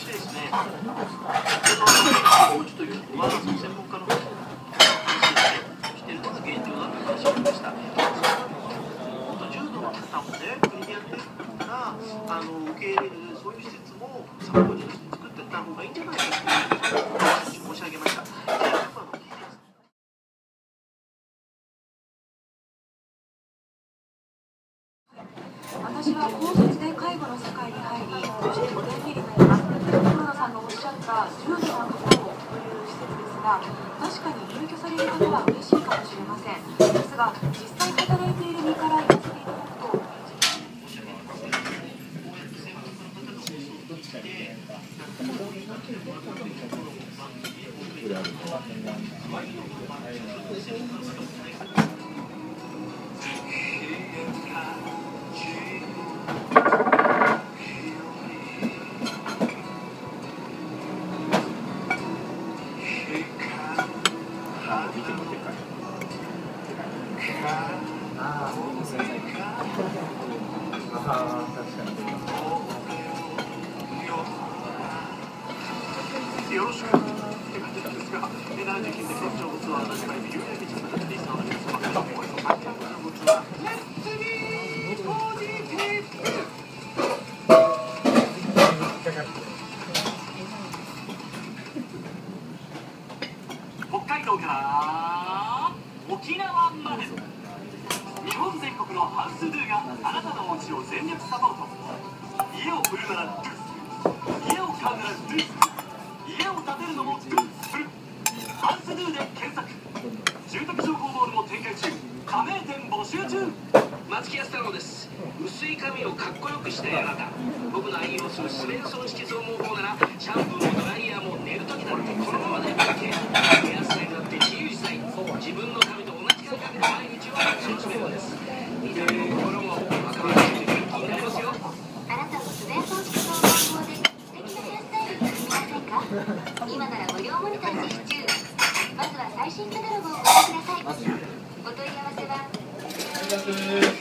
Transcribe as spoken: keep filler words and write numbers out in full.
してですね、このコーチというのはその専門家の方の話しているのが現状だという話がありました。柔道の方もね、国でやってるから、あの受け入れるそういう施設もサポートして作っていった方がいいんじゃないかという話申し上げました。 私は高卒で介護の世界に入り、そしてごねんめになります。黒田さんのおっしゃった重度な方をという施設ですが、確かに入居される方は嬉しいかもしれません。ですが、実際働いている身から言わせていただくと、 よろしくって感じなんですが、ななじゅうきゅうで国境ツアーの世界で有名人の方でリスナーの皆様からの声と観客の物はレッツビーポジティブ。北海道から沖縄まで日本全国のハウスドゥがあなたのお家を全力サポート。家を売るならドゥス、家を買うならドゥス、家を建てるのもドゥする。ハウスドゥで検索。住宅情報ボールも展開中。加盟店募集中。 松木安太郎です。薄い髪をかっこよくしたいあなた、僕の愛用するスメンソン式増毛法ならシャンプーもドライヤーも寝るときなんてこのままで OK。 ヘアスタイルだって自由自在、自分の髪と同じ感覚で毎日を楽しめるんです。見た目も心も若々しくて元気になりますよ。 あなたもスメンソン式増毛法で素敵なヘアスタイルにしてみませんか。今なら無料モニター実施中。まずは最新カタログをご覧ください。お問い合わせは